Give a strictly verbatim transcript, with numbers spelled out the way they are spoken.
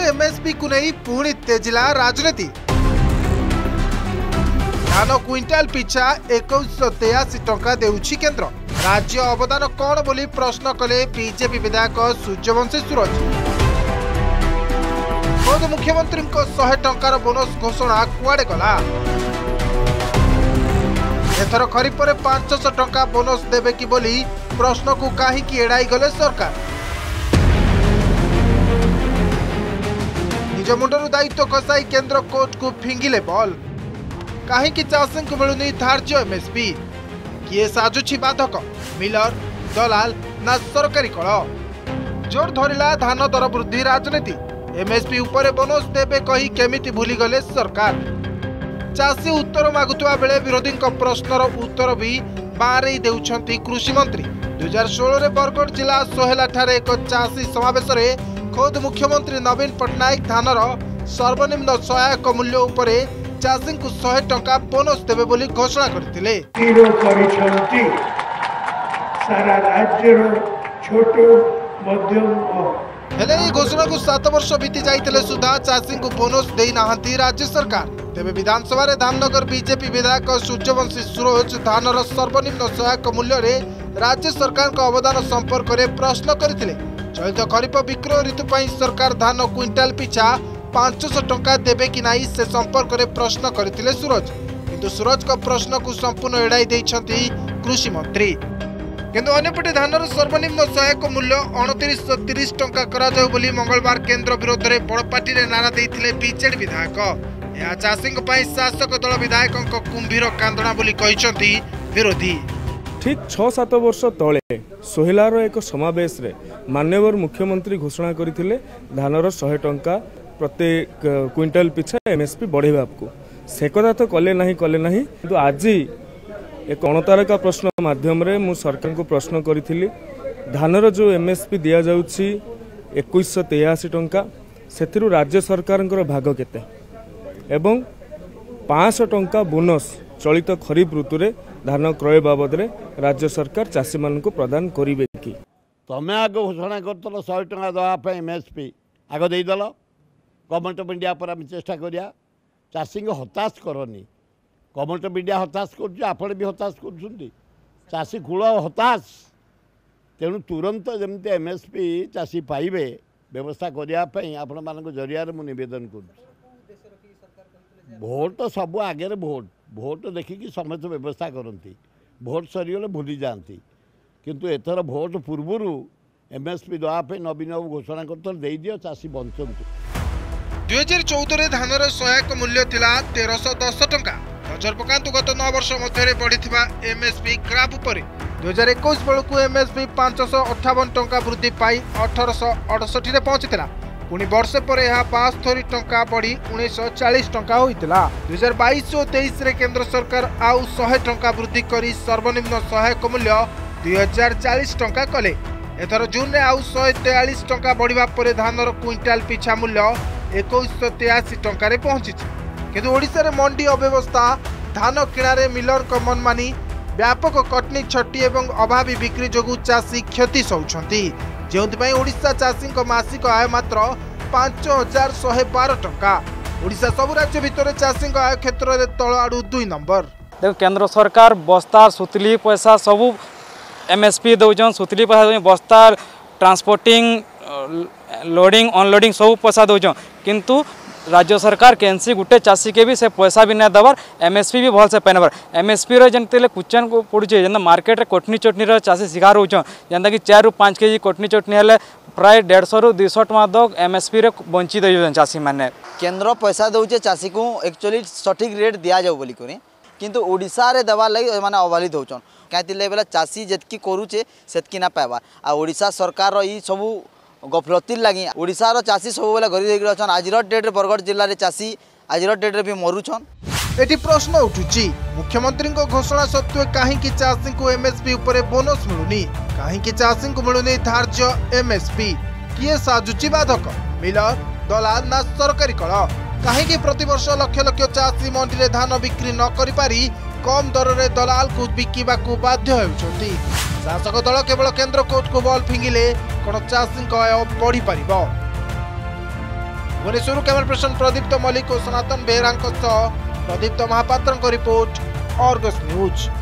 MSP को नहीं पुणी तेजिला राजनीति। धान क्विंटाल पिछा इक्कीस तेयासी टंका देउछि केंद्र। राज्य अवदान कौन बोली प्रश्न कले बीजेपी विधायक सूर्यवंशी सूरज। खुद मुख्यमंत्री सौ टंकार बोनस घोषणा कुआडे गला। एथर खरीफ में पांच सौ टंका बोनस देवे कि बोली प्रश्न को कहीं एड़ाई गले सरकार। निज मुंडर दायित्व खसाई केंद्र कोर्ट को फिंगिले बॉल। कहीं चाषी को मिलुनी धार्य एमएसपी। किए साजुछि बाधक मिलर दलाल ना सरकारी कल। जोर धरिला धान दर वृद्धि राजनीति। एमएसपी उपरे बोनस देवे कही केमिति भूली गले सरकार। चाषी उत्तर मागुवा बेले विरोधी प्रश्नर उत्तर भी बारे देउछंती कृषि मंत्री। दुई हजार षोह बरगढ़ जिला सोहेला ठारे एक चाषी समावेश में खुद मुख्यमंत्री नवीन पट्टनायक धानर सर्वनिम्न सहायक मूल्य उपरे चाषी को सौ टंका बोनस देवे बोली घोषणा करथिले। सारा राज्य छोट मध्यम हेले घोषणा को सात वर्ष बीती जाइतले सुधा चाषी को बोनस देई नाहंती राज्य सरकार। तेबे विधानसभा रे धामनगर बीजेपी विधायक सूर्यवंशी सूरज धानर सर्वनिम्न सहायक मूल्य रे राज्य सरकार का अवदान संपर्क में प्रश्न करथिले। चलित खरीफ विक्रय ऋतु पर सरकार धान क्विंटाल पिछा पांच सौ टंका देवे कि नहीं से संपर्क में प्रश्न करथिले सूरज। किंतु सूरज का प्रश्न को संपूर्ण एड़ाई देइछंती कृषि मंत्री। किंतु अन्यपटे धानर सर्वनिम्न सहायक मूल्य उनतीस सौ तीस टंका करा जाऊ बोली मंगलवार केंद्र विरोध में बड़पाटी रे नारा देइथिले बीजेडी विधायक। यह चाषी शासक दल विधायकों कुंभीर कांदणा बोली कहिसंती विरोधी। ठीक छह सात वर्ष तले सोहेलार एक समावेश रे माननीय मुख्यमंत्री घोषणा करथिले धानर सौ टंका प्रत्येक क्विंटाल पिछा एमएसपी बढ़ेवा को। से कथा तो कले नहीं कले नहीं किंतु आज एक अणतारका प्रश्न माध्यम रे मु सरकार को प्रश्न करी धानर जो एमएसपी दिया जाउछि इक्कीस सौ तेयासी टंका से राज्य सरकार भाग केते एवं पाँच सौ टंका बोनस चलित खरीफ ऋतु रे धान क्रय बाबद रे राज्य सरकार चाषी मान को प्रदान करिवे कि तमें आग घोषणा कर सौ टंका देवाई एमएसपी आग देदेल गवर्नमेंट ऑफ इंडिया पर आम चेष्टा करिया चाषी को हताश करनी। गवर्नमेंट ऑफ इंडिया हताश कर भी हताश कर चाषी कूल हताश। तेणु तुरंत जमती एमएसपी चाषी पाइबे व्यवस्था करने आपण मान जरिया मुझे नवेदन कर। भोट तो सब आगे भोट भोट देखिकी समस्त व्यवस्था करती। भोट सरीगले भूली जाती किंतु एथर भोट पूर्वर एमएसपी देवाई नवीन बाबू घोषणा कर दियो चाषी बंचतु। दुई हजार चौदह धानर सहायक मूल्य थिला तेरह सौ दस टंका। नजर पकातु गत नौ वर्ष मध्य बढ़ी एमएसपी ग्राफ उपर दुई हजार इक्कीस बेलू एमएसपी पांच सौ अठावन टंका वृद्धि पाई अठर सौ अड़सठी पहुंची पुणी वर्ष पर यह बास्तरी टंका बढ़ी उन्नीस सौ चालीस टंका होता। दुई हजार बैश और तेईस केंद्र सरकार आउ सौ टंका वृद्धि कर सर्वनिम्न सहायक मूल्य दुई हजार चालीस टंका कले। एथर जून में आउ सौ तेयालीस टंका बढ़िबा परे धानर क्विंटाल पिछा मूल्य इक्कीस सौ तेयासी टंका पहुंची। किंतु ओडिशा रे मंडी अव्यवस्था धान किणारे मिलर को मनमानी व्यापक कटनी छटी एवं अभावी बिक्री जोगु चाषी क्षति सहउछंती। जेउंथिपाई ओडिशा चाषी मासिक आय मात्र पांच हजार शहे बार टंका। ओडिशा सब राज्य भितर चाषी आय क्षेत्र में तल आड़ू दुई नंबर। देखो केंद्र सरकार बस्ता सुतली पैसा सबू एमएसपी दौन सुतली पैसा बस्ता ट्रांसपोर्टिंग लोडिंग अनलोडिंग सब पैसा दौन किंतु राज्य सरकार कैंसी गुटे चाषी के भी से पैसा भी नहीं दबार एमएसपी भी भल से पाइन बार एमएसपी जन कुचन को पड़े जेना मार्केट रे कोटनी चटनी चाषी शिकार होचन जेनता कि चार रु पाँच केजी कोटनी चटनी हेले प्राय डेढ़ सौ रु दुईश टका दक एमएसपी रे बंची दे चाषी मैंने केंद्र पैसा दौचे चाषी को एक्चुअली सठिक रेट दि जाऊ बोली करी किंतु ओडिशा रे देवार लगी माने अवहेलित होचन कहीं बेला चाषी जितकी करुचे सेतकी ना पाइबा आ ओडिशा सरकार रो सबू गफलती लगी ओडिशार चाषी सब बेले गरीब होकर आज डेट रे बरगढ़ जिले में चाषी आज डेट रे भी मरुछन। एटी प्रश्न उठुची मुख्यमंत्री घोषणा सत्वे कहीं चाषी को एमएसपी उपरे बोनस मिलुनी कहीं चाषी को मिलुनी धार्य एमएसपी किए साजुची बाधक मिलर दलाल ना सरकारी कल कहीं प्रति वर्ष लक्ष लक्ष चाषी मंडी में धान बिक्री न करि पारी कम दर में दलाल को बिकिबा को बाध्य होउछंती। शासक दल केवल केंद्र कोर्ट को बॉल फिंगिले कौन चाषी आय बढ़ी पार। भुवनेश्वर कैमरा पर्सन प्रदीप्त मल्लिक और सनातन बेहरा प्रदीप्त महापात्र रिपोर्ट, आर्गस न्यूज।